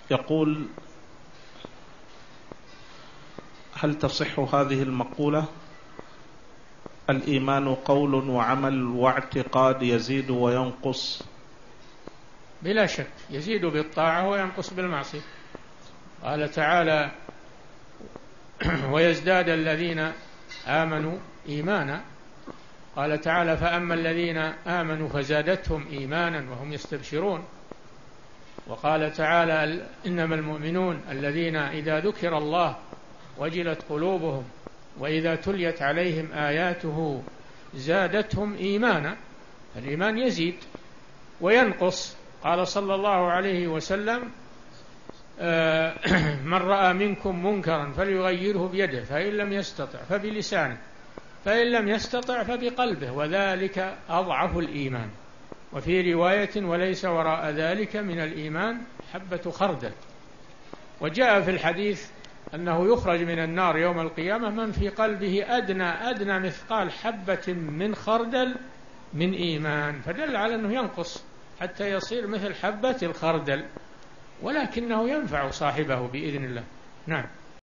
يقول: هل تصح هذه المقولة: الإيمان قول وعمل واعتقاد يزيد وينقص؟ بلا شك يزيد بالطاعة وينقص بالمعصية. قال تعالى: ويزداد الذين آمنوا إيمانا. قال تعالى: فأما الذين آمنوا فزادتهم إيمانا وهم يستبشرون. وقال تعالى: إنما المؤمنون الذين إذا ذكر الله وجلت قلوبهم وإذا تليت عليهم آياته زادتهم إيمانا. الإيمان يزيد وينقص. قال صلى الله عليه وسلم: من رأى منكم منكرا فليغيره بيده، فإن لم يستطع فبلسانه، فإن لم يستطع فبقلبه، وذلك أضعف الإيمان. وفي رواية: وليس وراء ذلك من الإيمان حبة خردل. وجاء في الحديث أنه يخرج من النار يوم القيامة من في قلبه أدنى مثقال حبة من خردل من إيمان، فدل على أنه ينقص حتى يصير مثل حبة الخردل، ولكنه ينفع صاحبه بإذن الله. نعم.